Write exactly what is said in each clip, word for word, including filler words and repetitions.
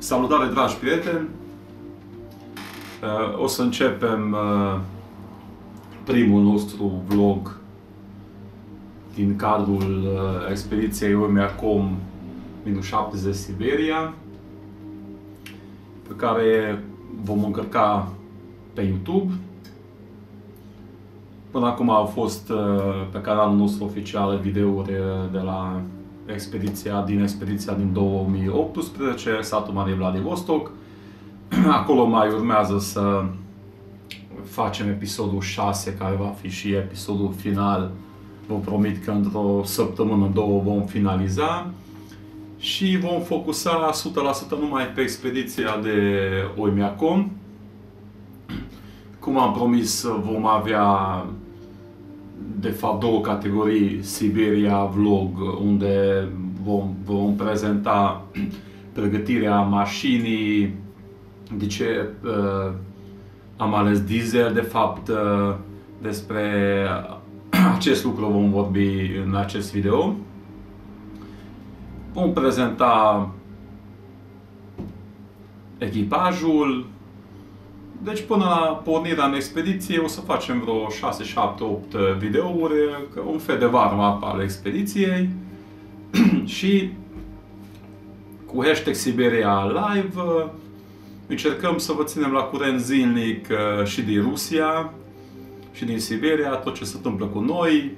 Salutare, dragi prieteni! O să începem primul nostru vlog din cadrul expediției Oymyakon șaptezeci Siberia, pe care vom încărca pe YouTube. Până acum au fost pe canalul nostru oficial videouri de la expediția din expediția din două mii optsprezece, satul Mare Vladivostok. Acolo mai urmează să facem episodul șase, care va fi și episodul final. Vă promit că într-o săptămână, două vom finaliza și vom focusa o sută la sută numai pe expediția de Oymyakon. Cum am promis, vom avea de fapt două categorii Siberia Vlog, unde vom, vom prezenta pregătirea mașinii, de ce uh, am ales diesel, de fapt uh, despre acest lucru vom vorbi în acest video. Vom prezenta echipajul. Deci până la pornirea în expediție o să facem vreo șase, șapte, opt videouri, un fel de warm-up al expediției și cu hashtag Siberia Live încercăm să vă ținem la curent zilnic și din Rusia și din Siberia, tot ce se întâmplă cu noi.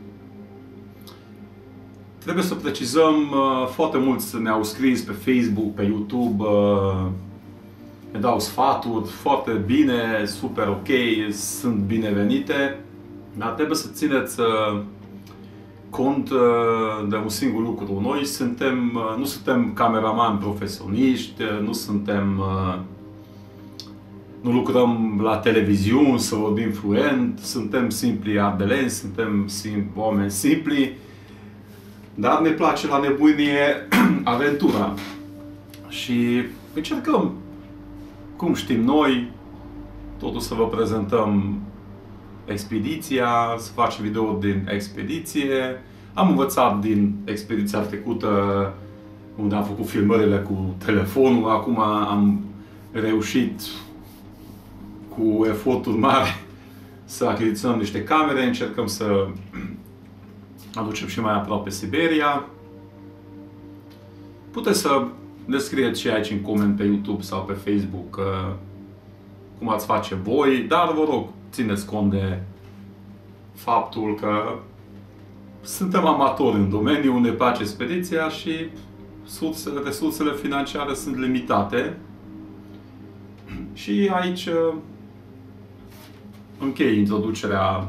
Trebuie să precizăm, foarte mulți ne-au scris pe Facebook, pe YouTube, ne dau sfaturi, foarte bine, super ok, sunt binevenite, dar trebuie să țineți cont de un singur lucru. Noi suntem, nu suntem cameramani profesioniști, nu suntem, nu lucrăm la televiziuni să vorbim fluent, suntem simpli ardeleni, suntem simpli, oameni simpli, dar ne place la nebunie aventura și încercăm, cum știm noi, totul să vă prezentăm expediția, să facem video din expediție. Am învățat din expediția trecută, unde am făcut filmările cu telefonul. Acum am reușit cu eforturi mari să achiziționăm niște camere. Încercăm să aducem și mai aproape Siberia. Puteți să ne scrieți și aici în coment pe YouTube sau pe Facebook uh, cum ați face voi, dar vă rog, țineți cont de faptul că suntem amatori în domeniu, ne place expediția și sursele, resursele financiare sunt limitate. Și aici uh, închei introducerea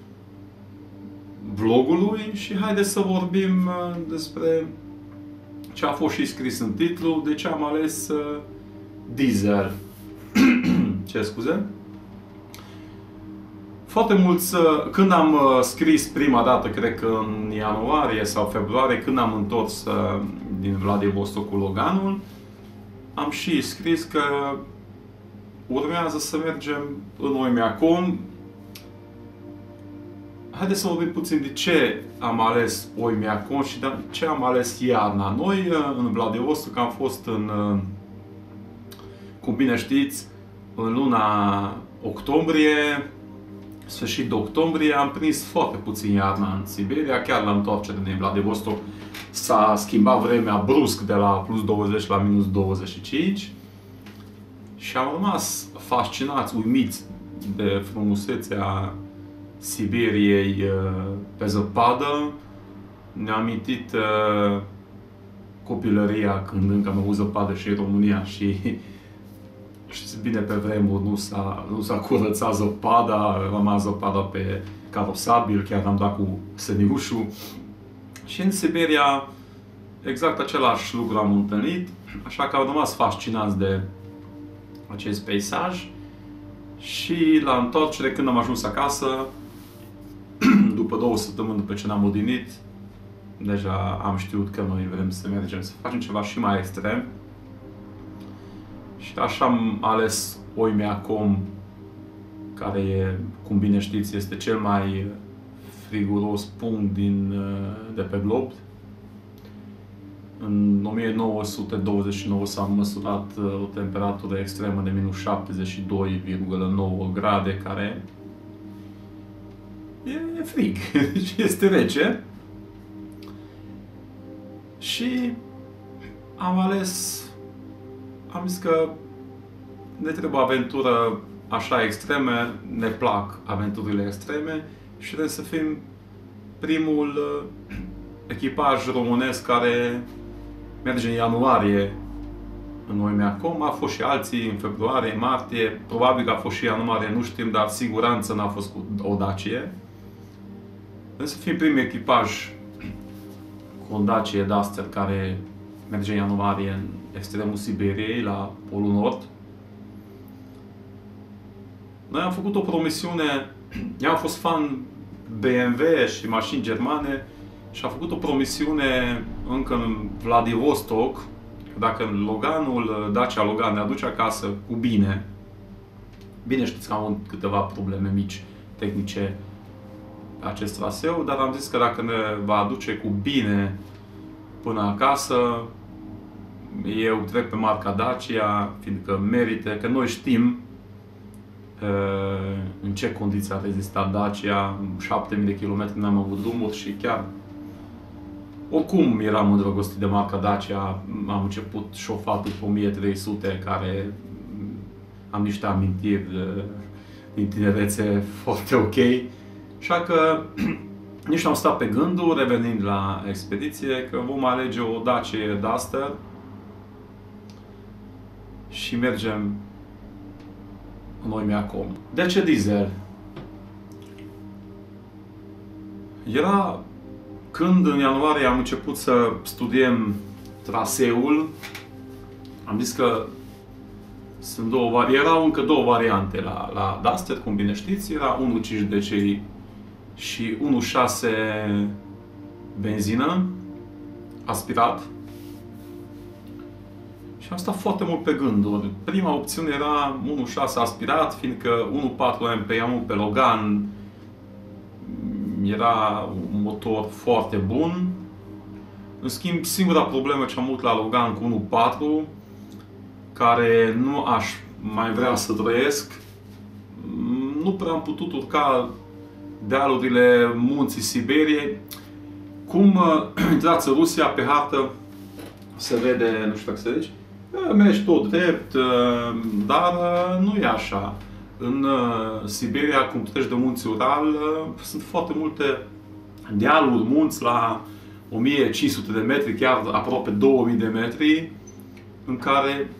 vlogului și haideți să vorbim uh, despre ce a fost și scris în titlu, de ce am ales uh, diesel. Ce scuze? Foarte mulți, uh, când am uh, scris prima dată, cred că în ianuarie sau februarie, când am întors uh, din Vladivostok cu Loganul, am și scris că urmează să mergem în Oymyakon. Haideți să vorbim puțin de ce am ales Oymyakon și de ce am ales iarna. Noi în Vladivostok am fost în, cum bine știți, în luna octombrie, sfârșit de octombrie, am prins foarte puțin iarna în Siberia, chiar la întoarcere din Vladivostok s-a schimbat vremea brusc de la plus douăzeci la minus douăzeci și cinci și am rămas fascinați, uimiți de frumusețea Siberiei pe zăpadă. Ne-am amintit uh, copilăria când încă am avut zăpadă și în România și știți bine, pe vremuri nu s-a, nu s-a curățat zăpada, a rămas zăpada pe carosabil, chiar am dat cu seniușul. Și în Siberia exact același lucru am întâlnit, așa că am rămas fascinați de acest peisaj. Și la întoarcere, când am ajuns acasă, după două săptămâni după ce ne-am odinit, deja am știut că noi vrem să mergem să facem ceva și mai extrem. Și așa am ales Oymyakon, care e, cum bine știți, este cel mai friguros punct din, de pe glob. În o mie nouă sute douăzeci și nouă s-a măsurat o temperatură extremă de minus șaptezeci și doi virgulă nouă grade, care e, e frig, este rece. Și am ales, am zis că ne trebuie aventură așa extreme, ne plac aventurile extreme și vrem să fim primul echipaj românesc care merge în ianuarie în Oimiacom. A fost și alții în februarie, martie, probabil că a fost și ianuarie, nu știm, dar siguranță n-a fost cu o Dacie. Vrem să fim primul echipaj cu o Dacie Duster care merge în ianuarie în extremul Siberiei, la Polul Nord. Noi am făcut o promisiune, eu am fost fan B M W și mașini germane și am făcut o promisiune încă în Vladivostok, dacă Loganul, Dacia Logan ne aduce acasă cu bine, bine știți că am câteva probleme mici tehnice pe acest traseu, dar am zis că dacă ne va aduce cu bine până acasă, eu trec pe marca Dacia, fiindcă merită, că noi știm în ce condiții a rezistat Dacia, șapte mii de kilometri n-am avut drumuri și chiar oricum eram îndrăgostit de marca Dacia. Am început șofatul pe o mie trei sute, care am niște amintiri din tinerețe foarte ok. Așa că nici nu am stat pe gândul, revenind la expediție, că vom alege o Dacia Duster și mergem în Oimiacom. De ce diesel? Era când în ianuarie am început să studiem traseul, am zis că sunt două, erau încă două variante la, la Duster, cum bine știți, era unu virgulă cinci D C I și unu virgulă șase benzină, aspirat. Și am stat foarte mult pe gânduri. Prima opțiune era unu virgulă șase aspirat, fiindcă unu virgulă patru M P I-am pe Logan era un motor foarte bun. În schimb, singura problemă ce am avut la Logan cu unu virgulă patru, care nu aș mai vrea să trăiesc, nu prea am putut urca dealurile munții Siberiei. Cum intrați în Rusia, pe hartă se vede, nu știu dacă se vede, mergi tot drept, dar nu e așa. În Siberia, cum treci de munții Ural, sunt foarte multe dealuri, munți la o mie cinci sute de metri, chiar aproape două mii de metri, în care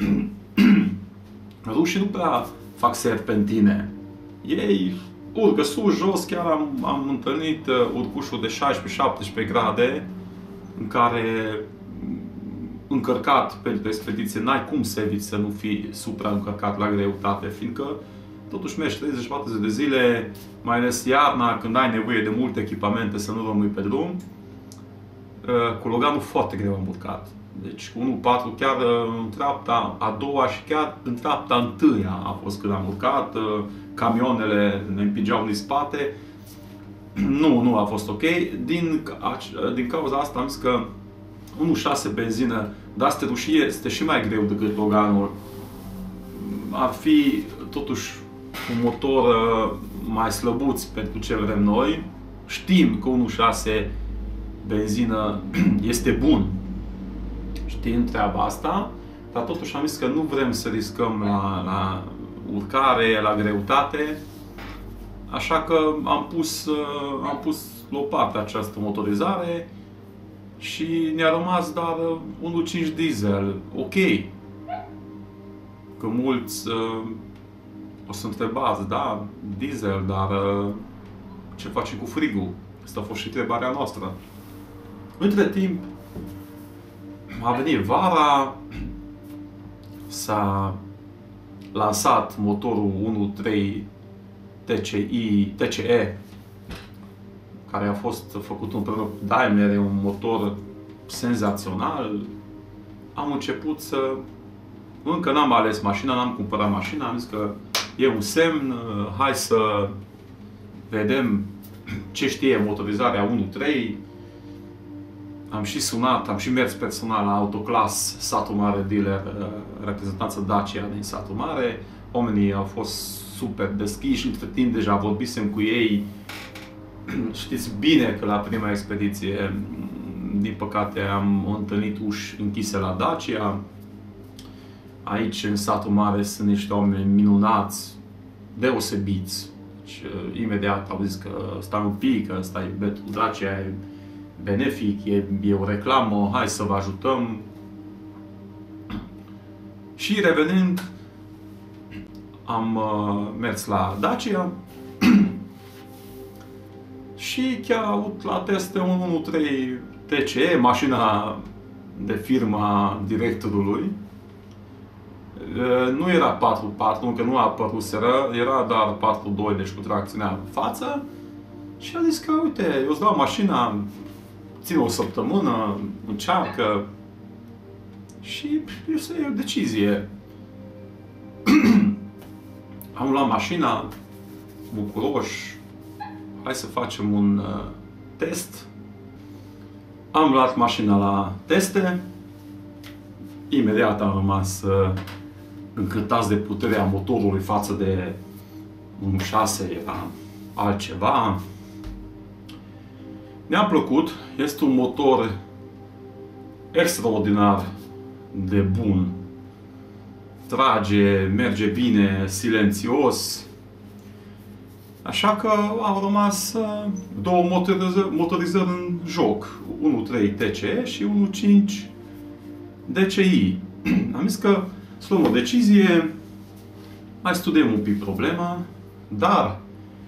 rușii nu prea fac serpentine. Ei urcă sus, jos, chiar am, am întâlnit urcușuri de șaisprezece șaptesprezece grade, în care încărcat pentru expediție, n-ai cum să eviți să nu fii supraîncărcat la greutate, fiindcă totuși mergi treizeci patruzeci de zile, mai ales iarna, când ai nevoie de multe echipamente să nu rămâi pe drum. Cu Loganul foarte greu am urcat. Deci cu unu virgulă patru chiar în treapta a doua și chiar în treapta întâia a fost când am urcat. Camioanele ne împingeau din spate. Nu, nu a fost ok. Din, din cauza asta am zis că unu virgulă șase benzină, dar este rușie, este și mai greu decât Loganul. Ar fi totuși un motor mai slăbuț pentru ce vrem noi. Știm că unu virgulă șase benzină este bun. Știm treaba asta, dar totuși am zis că nu vrem să riscăm la, la urcare, la greutate. Așa că am pus, am pus la o parte această motorizare și ne-a rămas dar unu virgulă cinci diesel, ok. Că mulți uh, o să întrebați, da, diesel, dar uh, ce facem cu frigul? Asta a fost și întrebarea noastră. Între timp, a venit vara, s-a lansat motorul unu virgulă trei T C I, T C E, care a fost făcut împreună cu Daimler, e un motor senzațional. Am început să... Încă n-am ales mașina, n-am cumpărat mașina, am zis că e un semn, hai să vedem ce știe motorizarea unu virgulă trei. am și sunat, am și mers personal la Autoclass, satul mare dealer, reprezentanță Dacia din satul mare. Oamenii au fost super deschiși, între timp deja vorbisem cu ei. Știți bine că la prima expediție, din păcate, am întâlnit uși închise la Dacia. Aici, în satul mare, sunt niște oameni minunați, deosebiți. Deci, imediat au zis că stai un pic, că stai betul Dacia, e benefic, e, e o reclamă, hai să vă ajutăm. Și revenind, am uh, mers la Dacia și chiar am avut la teste un unu trei T C E, mașina de firma directorului. Nu era patru patru, încă nu a apăruseră, era doar patru doi, deci cu tracțiunea în față. Și a zis că, uite, eu îți dau mașina, ține o săptămână, încearcă și eu să iau o decizie. Am luat mașina, bucuroși, hai să facem un uh, test. Am luat mașina la teste, imediat am rămas uh, încântați de puterea motorului față de unu șase, era altceva. Mi-a plăcut, este un motor extraordinar de bun. Trage, merge bine, silențios. Așa că au rămas uh, două motorizări, motorizări în joc. unu trei T C E și unu cinci D C I. Am zis că să luăm o decizie, mai studiem un pic problema, dar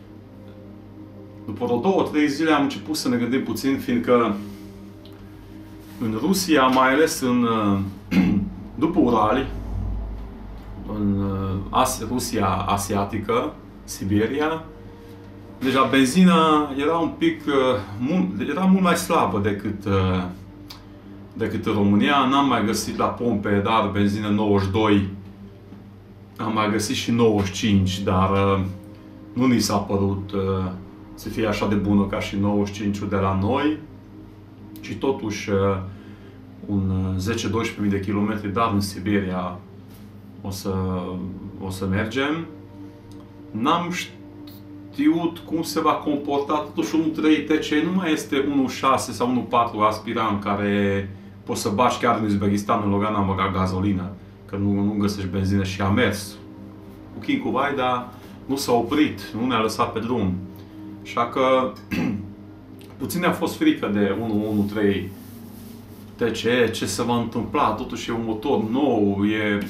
după vreo două, trei zile am început să ne gândim puțin, fiindcă în Rusia, mai ales în, după Urali, în Asia, Rusia asiatică, Siberia, deja benzina era un pic, era mult mai slabă decât, decât în România. N-am mai găsit la pompe, dar benzină nouăzeci și doi, am mai găsit și nouăzeci și cinci, dar nu ni s-a părut să fie așa de bună ca și nouăzeci și cinci de la noi. Și totuși un zece doisprezece mii de kilometri, dar în Siberia o să, o să mergem. N-am știut cum se va comporta, totuși unu trei T C E nu mai este unu șase sau unu patru aspirant care poți să baci chiar în Uzbekistan, în Logan am băgat gazolină, că nu, nu găsești benzină și a mers. Cu Kincu Vaida nu s-a oprit, nu ne-a lăsat pe drum. Așa că puțin a fost frică de unu unu trei T C E, ce se va întâmpla, totuși e un motor nou, e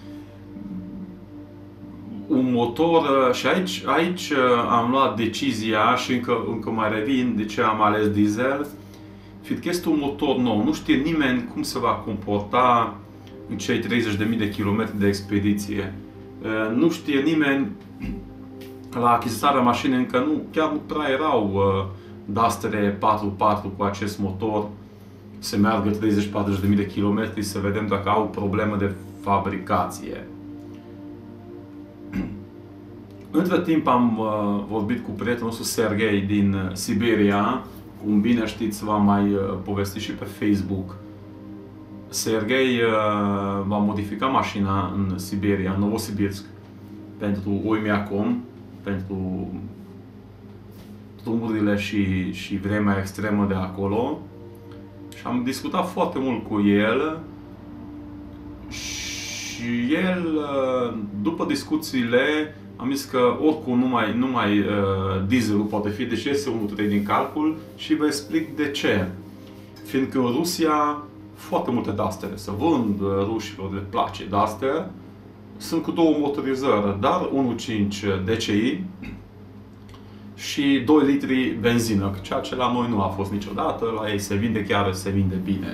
un motor și aici, aici am luat decizia și încă, încă mai revin de ce am ales diesel, fiindcă este un motor nou, nu știe nimeni cum se va comporta în cei treizeci de mii de kilometri de expediție. Nu știe nimeni, la achizițarea mașinii încă nu, chiar nu prea erau uh, Duster patru patru cu acest motor, se meargă treizeci patruzeci de mii de kilometri, să vedem dacă au probleme de fabricație. Între timp am uh, vorbit cu prietenul nostru Serghei din Siberia, cum bine știți, v-am mai uh, povestit și pe Facebook. Serghei uh, va modifica mașina în Siberia, în Novosibirsk, pentru Oymyakon, pentru drumurile și, și vremea extremă de acolo. Și am discutat foarte mult cu el și el, după discuțiile, am zis că oricum numai, numai uh, dieselul poate fi, deci este unu trei din calcul și vă explic de ce. Fiindcă în Rusia foarte multe Duster se vând, rușilor le place Duster, sunt cu două motorizări, dar unu cinci D C I și doi litri benzină, ceea ce la noi nu a fost niciodată, la ei se vinde chiar, se vinde bine.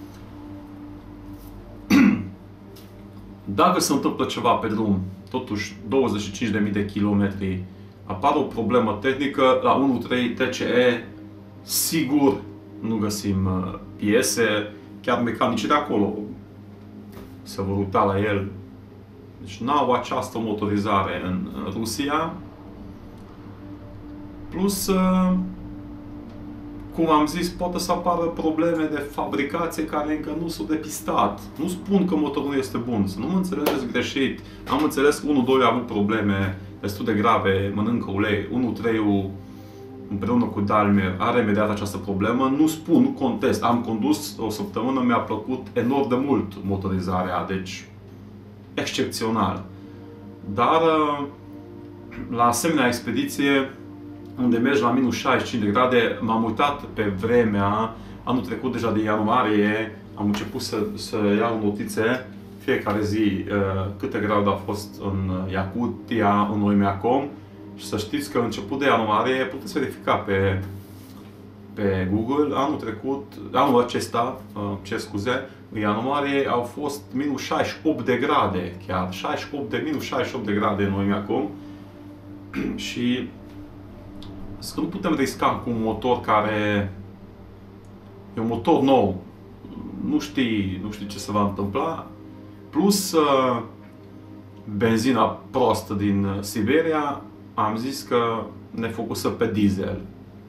Dacă se întâmplă ceva pe drum, totuși douăzeci și cinci de mii de kilometri, apare o problemă tehnică, la unu trei T C E sigur nu găsim piese, chiar mecanicii de acolo se vor uita la el. Deci n-au această motorizare în Rusia. Plus, cum am zis, poate să apară probleme de fabricație care încă nu s-au depistat. Nu spun că motorul nu este bun, să nu mă înțelegeți greșit. Am înțeles că unu doi a avut probleme destul de grave, mănâncă ulei, unu trei împreună cu Daimler a remediat această problemă. Nu spun, nu contest. Am condus o săptămână, mi-a plăcut enorm de mult motorizarea, deci excepțional. Dar la asemenea expediție, unde mergi la minus șaizeci și cinci de grade, m-am uitat pe vremea, anul trecut deja de ianuarie, am început să, să iau notițe fiecare zi câte grade a fost în Iacutia, în Oimiacom, și să știți că început de ianuarie, puteți verifica pe, pe Google, anul trecut, anul acesta, ce scuze, în ianuarie au fost minus șaizeci și opt de grade, chiar șaizeci și opt de, minus șaizeci și opt de grade în Oimiacom. Și că nu putem risca cu un motor care e un motor nou, nu știi, nu știi ce se va întâmpla, plus uh, benzina prostă din Siberia, am zis că ne focusăm pe diesel.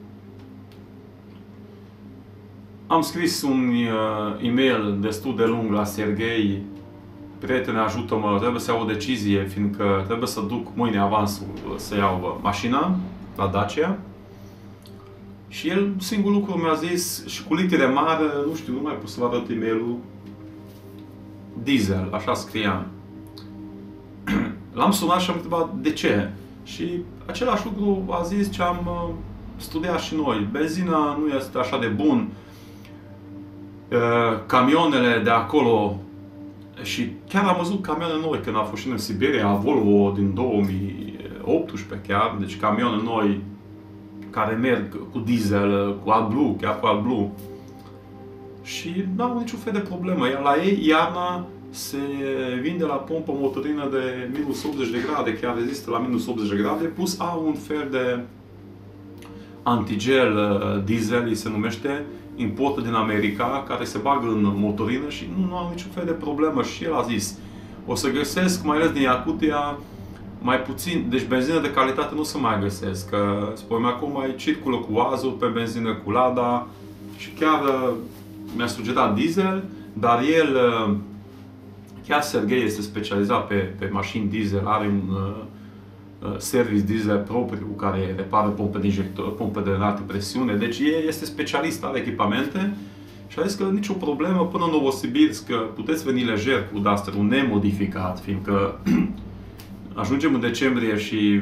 Am scris un uh, e-mail destul de lung la Serghei: prietene, ajută-mă, trebuie să iau o decizie, fiindcă trebuie să duc mâine avansul să iau mașina la Dacia. Și el, singurul lucru mi-a zis, și cu litere mari, nu știu, nu mai pot să vă arăt e-mailul, diesel, așa scria. L-am sunat și am întrebat de ce. Și același lucru a zis ce am uh, studiat și noi. Benzina nu este așa de bun. Uh, camioanele de acolo, și chiar am văzut camioane noi când am fost și în Siberia, Volvo din două mii optsprezece chiar, deci camioane noi care merg cu diesel, cu AdBlue, chiar cu AdBlue. Și nu au niciun fel de problemă. Iar la ei, iarna, se vinde la pompă motorină de minus optzeci de grade, chiar rezistă la minus optzeci de grade, plus au un fel de antigel diesel, se numește, importă din America, care se bagă în motorină și nu, nu au niciun fel de problemă. Și el a zis, o să găsesc, mai ales din Iacutia, mai puțin, deci benzină de calitate nu se mai găsesc, că spune acum mai circulă cu azot pe benzină, cu Lada, și chiar mi-a sugerat diesel, dar el, chiar Serghei, este specializat pe, pe mașini diesel, are un uh, service diesel propriu care repară pompe de injector, pompe de înaltă presiune, deci el este specialist, are echipamente și a zis că nicio problemă până în Novosibirsk, că puteți veni lejer cu Duster-ul nemodificat, fiindcă ajungem în decembrie și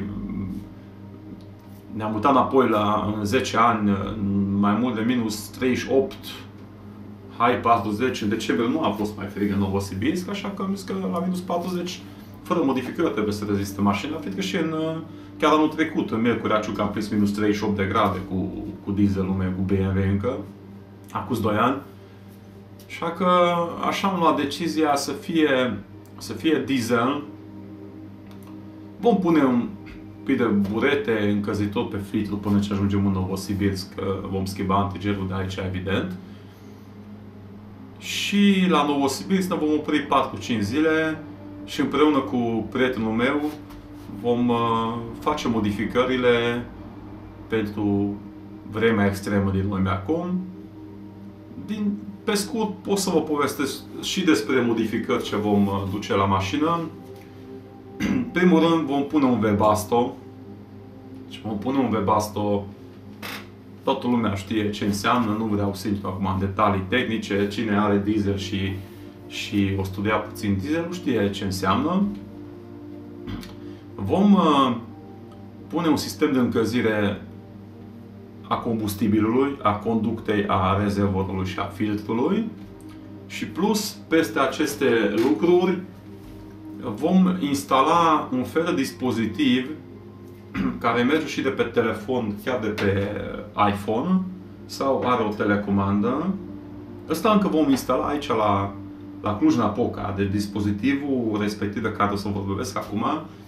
ne-am mutat înapoi la în zece ani, mai mult de minus treizeci și opt, hai patruzeci, în decembrie nu a fost mai frig în Novosibirsk, așa că am zis că la minus patruzeci, fără modificări, trebuie să reziste mașina, fiindcă și în, chiar anul trecut, în Miercurea Ciuc, am prins minus treizeci și opt de grade cu, cu dieselul meu, cu B M W încă, acum doi ani. Așa că așa am luat decizia să fie, să fie diesel. Vom pune un pic de burete încălzitor pe filtru până ce ajungem în Novosibirsk, vom schimba antigelul de aici, evident. Și la Novosibirsk ne vom opri patru cinci zile și împreună cu prietenul meu vom face modificările pentru vremea extremă din Oimiacom. Din, pe scurt, pot să vă povestesc și despre modificări ce vom duce la mașină. În primul rând vom pune un Webasto. Deci vom pune un Webasto. Toată lumea știe ce înseamnă, nu vreau să intru acum în detalii tehnice. Cine are diesel și, și o studia puțin diesel, nu știe ce înseamnă. Vom uh, pune un sistem de încălzire a combustibilului, a conductei, a rezervorului și a filtrului. Și plus, peste aceste lucruri, vom instala un fel de dispozitiv care merge și de pe telefon, chiar de pe iPhone, sau are o telecomandă. Ăsta încă vom instala aici la, la Cluj-Napoca, de dispozitivul respectiv de care o să vă vorbesc acum.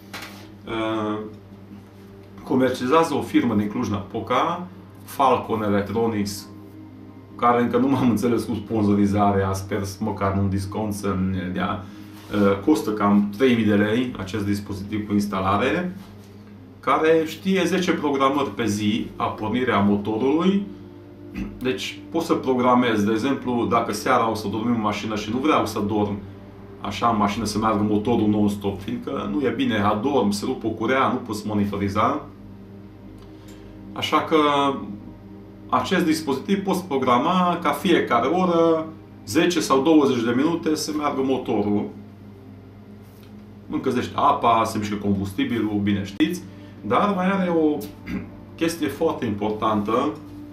Comercializează o firmă din Cluj-Napoca, Falcon Electronics, care încă nu m-am înțeles cu sponsorizarea, sper măcar un discount să-mi dea. Costă cam trei mii de lei acest dispozitiv cu instalare, care știe zece programări pe zi a pornirea motorului, Deci pot să programez, de exemplu, dacă seara o să dormim în mașină și nu vreau să dorm așa în mașină să meargă motorul non-stop, fiindcă nu e bine, adorm, se rupe o curea, nu poți monitoriza. Așa că acest dispozitiv poți programa ca fiecare oră, zece sau douăzeci de minute să meargă motorul. Încălzește apa, se mișcă combustibilul, bine știți, dar mai are o chestie foarte importantă,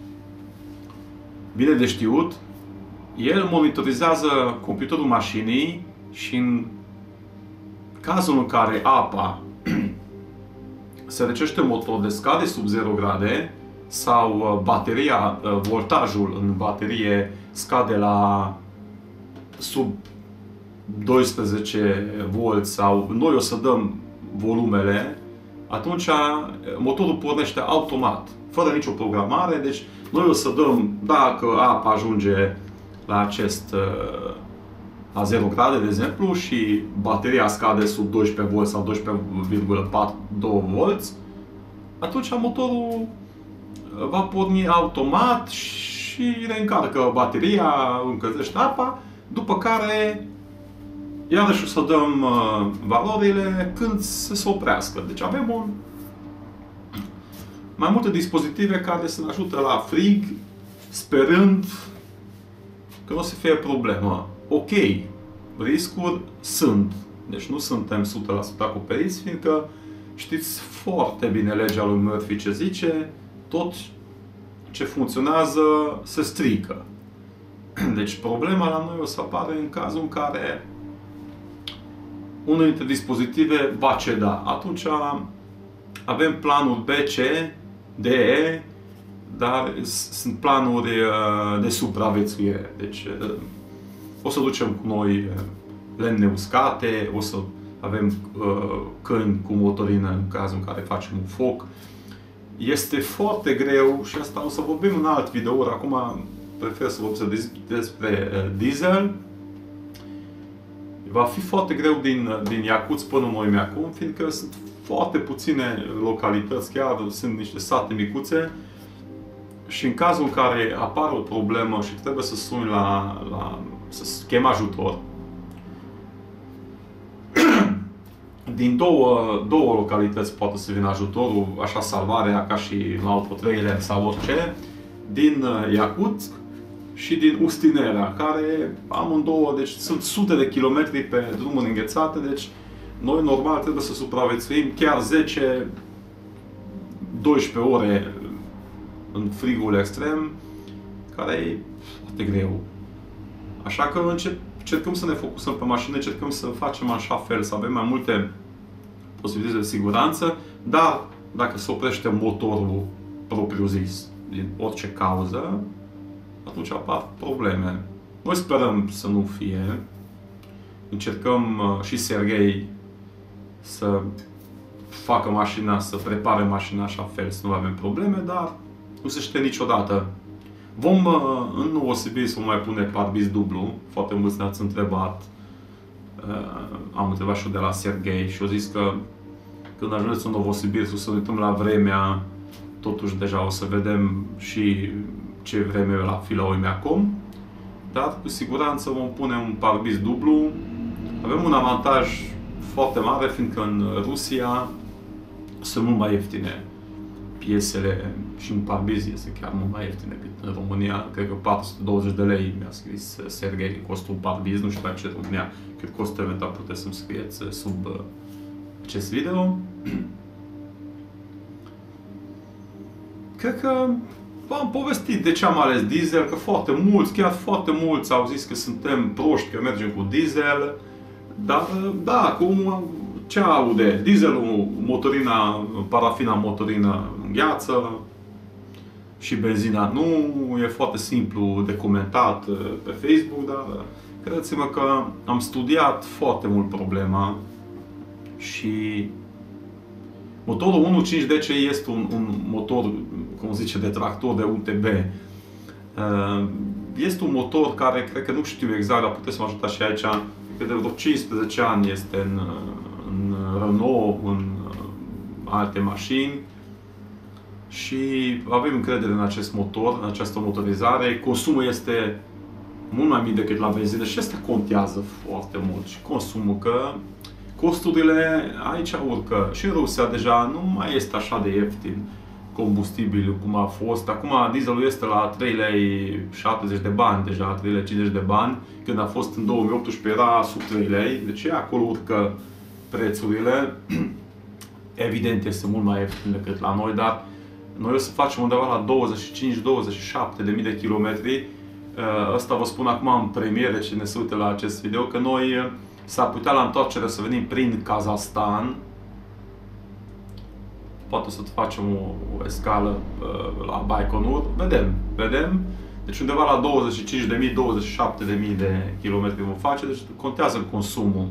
bine de știut. El monitorizează computerul mașinii și în cazul în care apa se răcește motor, de scade sub zero grade sau bateria, voltajul în baterie scade la sub doisprezece volți sau noi o să dăm volumele, atunci motorul pornește automat, fără nicio programare. Deci noi o să dăm, dacă apa ajunge la acest la zero grade, de exemplu, și bateria scade sub doisprezece volți sau doisprezece virgulă doi volți, atunci motorul va porni automat și reîncarcă bateria, încălzește apa, după care iarăși o să dăm uh, valorile când să se oprească. Deci avem un, mai multe dispozitive care să ne ajută la frig, sperând că nu o să fie problemă. Ok, riscuri sunt. Deci nu suntem o sută la sută acoperiți, fiindcă știți foarte bine legea lui Murphy ce zice, tot ce funcționează se strică. Deci problema la noi o să apare în cazul în care unul dintre dispozitive va ceda. Atunci avem planul B, C, D, E, dar sunt planuri de supraviețuire. Deci o să ducem cu noi lemne uscate, o să avem câini cu motorină în cazul în care facem un foc. Este foarte greu și asta o să vorbim în alt video. Acum prefer să vorbim despre diesel. Va fi foarte greu din, din Iacuți până în Oimiacum, fiindcă sunt foarte puține localități, chiar sunt niște sate micuțe. Și în cazul în care apare o problemă și trebuie să suni la, la să chem ajutor, din două, două localități poate să vină ajutorul, așa salvarea ca și la autotrailer sau orice, din Iacuț și din Ustinera, care amândouă, deci sunt sute de kilometri pe drumuri înghețate, deci noi normal trebuie să supraviețuim chiar zece doisprezece ore în frigul extrem, care e foarte greu. Așa că încercăm să ne focusăm pe mașină, încercăm să facem așa fel, să avem mai multe posibilități de siguranță, dar dacă se oprește motorul propriu-zis din orice cauză, atunci apar probleme. Noi sperăm să nu fie. Încercăm și Serghei să facă mașina, să prepare mașina așa fel, să nu avem probleme, dar nu se știe niciodată. Vom, în Novosibirsk, vom mai pune parbriz dublu. Foarte mulți ne-ați întrebat. Am întrebat și eu de la Serghei și eu zis că când ajungeți în Novosibirsk o să ne uităm la vremea, totuși deja o să vedem și ce vreme la fi la Oimiacum, dar cu siguranță vom pune un parbriz dublu. Avem un avantaj foarte mare, fiindcă în Rusia sunt mult mai ieftine piesele și un parbriz este chiar mult mai ieftine. În România, cred că patru sute douăzeci de lei mi-a scris Serghei, costă un parbriz, nu știu dacă ce România, cât costă, eventual puteți să-mi scrieți sub acest video. Cred că v-am povestit de ce am ales diesel, că foarte mulți, chiar foarte mulți au zis că suntem proști, că mergem cu diesel. Dar, da, cum ce aude? Dieselul, motorina, parafina, motorină în gheață și benzina nu. E foarte simplu de comentat pe Facebook, dar credeți-mă că am studiat foarte mult problema și motorul unu virgulă cinci D C I este un, un motor, cum zice, de tractor de U T B. Este un motor care, cred că nu știu exact, dar puteți să mă ajutați și aici, că de vreo cincisprezece ani este în, în Renault, în alte mașini și avem încredere în acest motor, în această motorizare. Consumul este mult mai mic decât la benzină și asta contează foarte mult. Și consumul, că costurile aici urcă. Și în Rusia deja nu mai este așa de ieftin combustibilul cum a fost. Acum dieselul este la trei lei șaptezeci de bani, deja trei lei cincizeci de bani. Când a fost în două mii optsprezece era sub trei lei, deci acolo urcă prețurile. Evident este mult mai ieftin decât la noi, dar noi o să facem undeva la douăzeci și cinci douăzeci și șapte de mii de kilometri. Asta vă spun acum în premieră, cine se uită la acest video, că noi s-ar putea la întoarcere să venim prin Kazahstan. Poate să facem o, o escală la Baikonur. Vedem, vedem. Deci undeva la douăzeci și cinci de mii douăzeci și șapte de mii de kilometri vom face, deci contează consumul.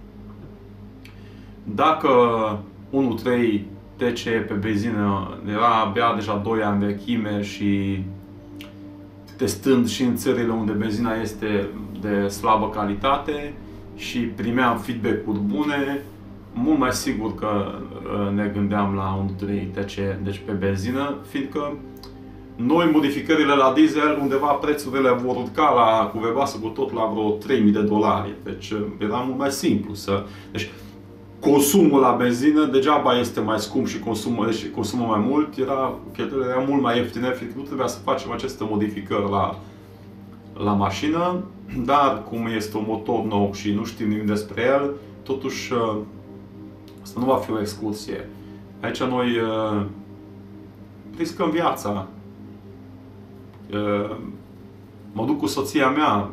Dacă unu virgulă trei T C pe benzină era abia deja doi ani vechime și testând și în țările unde benzina este de slabă calitate și primeam feedback-uri bune, mult mai sigur că ne gândeam la unu virgulă trei T C, deci pe benzină, fiindcă noi modificările la diesel, undeva prețurile vor urca la, cu verbasă cu tot la vreo trei mii de dolari. Deci era mult mai simplu să... Deci, consumul la benzină degeaba este mai scump și consumă, deci consumă mai mult, era, cheltuielile erau mult mai ieftine, fiindcă nu trebuia să facem aceste modificări la, la mașină, dar cum este un motor nou și nu știm nimic despre el, totuși asta nu va fi o excursie. Aici noi uh, riscăm viața. Uh, mă duc cu soția mea,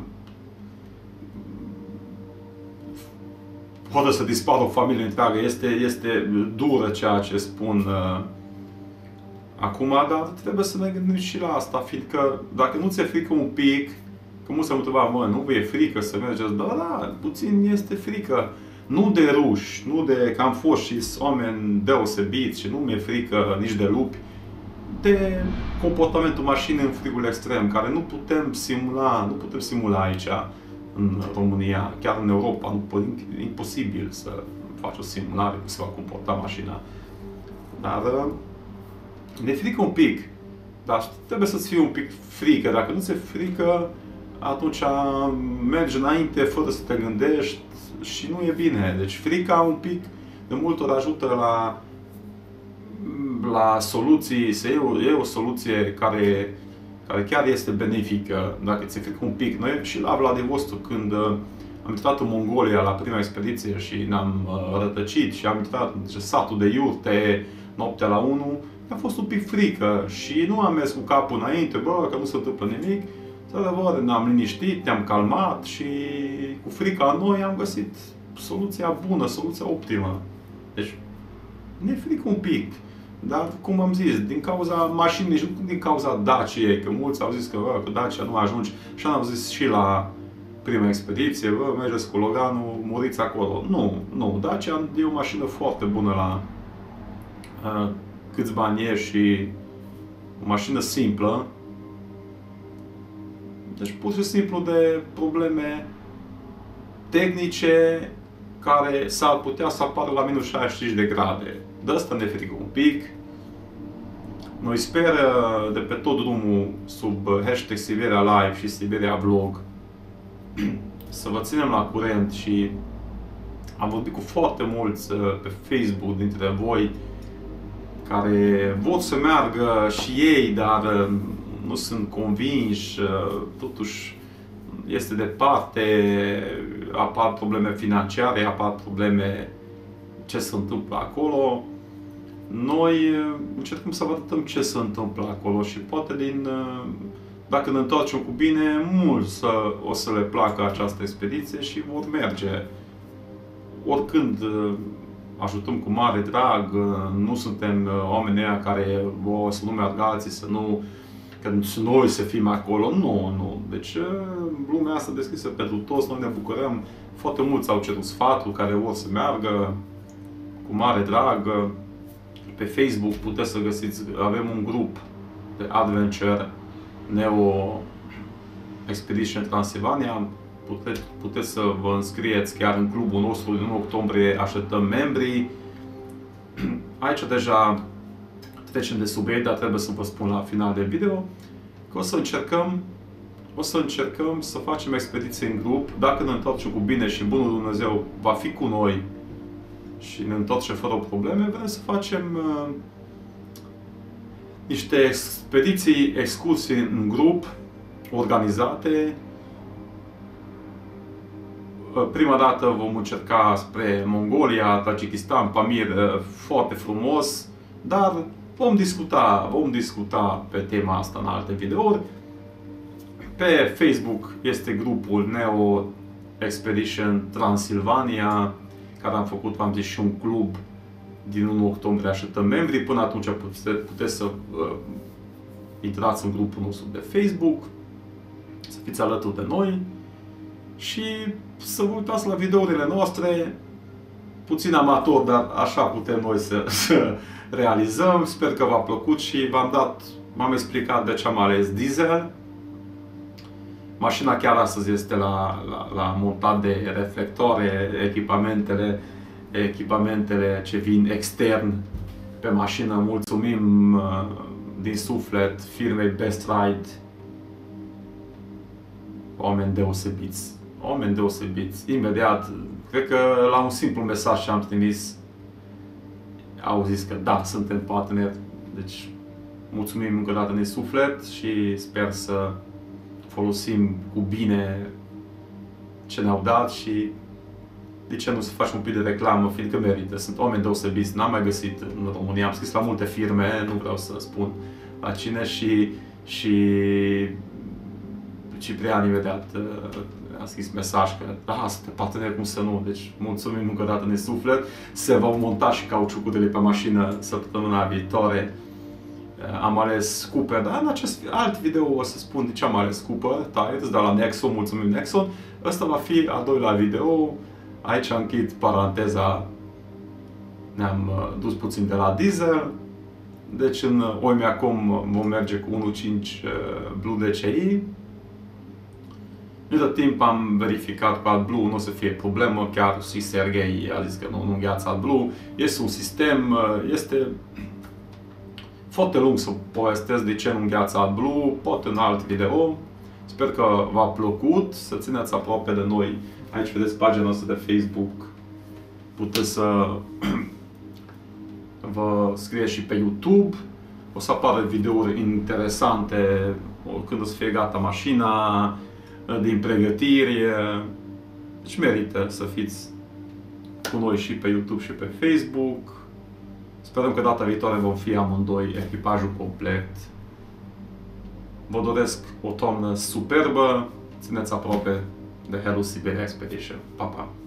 poate să dispară o familie întreagă. Este, este dură ceea ce spun uh, acum, dar trebuie să ne gândim și la asta, fiindcă dacă nu ți-e frică un pic, că mulți se întreba, mă, nu vă e frică să mergeți? Da, da, puțin este frică. Nu de ruși, nu de că am fost și oameni deosebiți și nu mi-e frică nici de lupi, de comportamentul mașinii în frigul extrem, care nu putem simula, nu putem simula aici în România, chiar în Europa, nu, imposibil să faci o simulare cum se va comporta mașina. Dar ne frică un pic, dar trebuie să-ți fie un pic frică. Dacă nu ți-e frică, atunci mergi înainte fără să te gândești și nu e bine. Deci frica un pic de multe ori ajută la, la soluții, să iei o, iei o soluție care, care chiar este benefică, dacă ți-e frică un pic. Noi și la Vladivostok, când am intrat în Mongolia la prima expediție și ne-am rătăcit și am intrat în satul de iurte noaptea la unu, a fost un pic frică și nu am mers cu capul înainte, bă, că nu se întâmplă nimic. Într-adevăr, ne-am liniștit, ne-am calmat și cu frica noi am găsit soluția bună, soluția optimă. Deci, ne frică un pic. Dar, cum am zis, din cauza mașinii și nu din cauza Daciei, că mulți au zis că, bă, cu Dacia nu ajungi. Și am zis și la prima expediție, bă, mergeți cu Loganul, muriți acolo. Nu, nu. Dacia e o mașină foarte bună la uh, câți bani e și o mașină simplă. Deci pur și simplu de probleme tehnice care s-ar putea să apară la minus șaizeci și cinci de grade. De asta ne frică un pic. Noi sper de pe tot drumul sub hashtag Siberia Live și Siberia Vlog să vă ținem la curent și am vorbit cu foarte mulți pe Facebook dintre voi care vor să meargă și ei, dar nu sunt convinși, totuși este departe, apar probleme financiare, apar probleme ce se întâmplă acolo. Noi încercăm să vă arătăm ce se întâmplă acolo și poate din, dacă ne întoarcem cu bine, mulți să, o să le placă această expediție și vor merge. Oricând ajutăm cu mare drag, nu suntem oamenii aia care o să nu meargă alții, să nu, că noi să fim acolo. Nu, nu. Deci lumea asta deschisă pentru toți, noi ne bucurăm. Foarte mulți au cerut sfatul care vor să meargă cu mare drag. Pe Facebook puteți să găsiți, avem un grup de adventure Neo Expedition Transilvania. Puteți, puteți să vă înscrieți chiar în clubul nostru. Din octombrie așteptăm membrii. Aici deja trecem de subiect, dar trebuie să vă spun la final de video că o să încercăm o să încercăm să facem expediții în grup. Dacă ne întoarcem cu bine și Bunul Dumnezeu va fi cu noi și ne întoarcem fără probleme, vrem să facem uh, niște expediții, excursii în grup, organizate. Prima dată vom încerca spre Mongolia, Tajikistan, Pamir, foarte frumos, dar vom discuta, vom discuta pe tema asta în alte videouri. Pe Facebook este grupul Neo Expedition Transilvania, care am făcut, v-am zis, și un club. Din unu octombrie așteptăm membrii. Până atunci puteți să uh, intrați în grupul nostru de Facebook, să fiți alături de noi și să vă uitați la videourile noastre, puțin amator, dar așa putem noi să, să realizăm. Sper că v-a plăcut și v-am dat, m-am explicat de ce am ales diesel. Mașina chiar astăzi este la, la, la montat de reflectoare, echipamentele, echipamentele ce vin extern pe mașină. Mulțumim uh, din suflet firmei Best Ride. Oameni deosebiți. Oameni deosebiți. Imediat, cred că la un simplu mesaj ce am trimis, au zis că da, suntem parteneri. Deci, mulțumim încă o dată din suflet și sper să folosim cu bine ce ne-au dat și de ce nu să facem un pic de reclamă, fiindcă merită. Sunt oameni deosebiți, n-am mai găsit în România, am scris la multe firme, nu vreau să spun la cine și, și Ciprian imediat a scris mesaj că da, suntem parteneri, cum să nu, deci mulțumim încă o dată din suflet. Se va monta și cauciucurile pe mașină săptămâna viitoare. Am ales Cooper, dar în acest alt video o să spun de ce am ales Cooper Tires, dar la Nexon, mulțumim Nexon. Ăsta va fi al doilea video. Aici am închid paranteza, ne-am dus puțin de la diesel. Deci în Oimi acum vom merge cu unu virgulă cinci Blue D C I. Între timp am verificat că alt Blue nu o să fie problemă, chiar și Serghei a zis că nu, nu îngheață alt Blue. Este un sistem, este foarte lung să povestesc de ce nu îngheață alt Blue, pot în alt video. Sper că v-a plăcut, să țineți aproape de noi. Aici vedeți pagina noastră de Facebook. Puteți să vă scrieți și pe YouTube. O să apară videouri interesante când o să fie gata mașina, din pregătiri. Deci merită să fiți cu noi și pe YouTube și pe Facebook. Sperăm că data viitoare vom fi amândoi echipajul complet. Vă doresc o toamnă superbă. Țineți aproape de Hello Siberia Expedition. Pa, pa!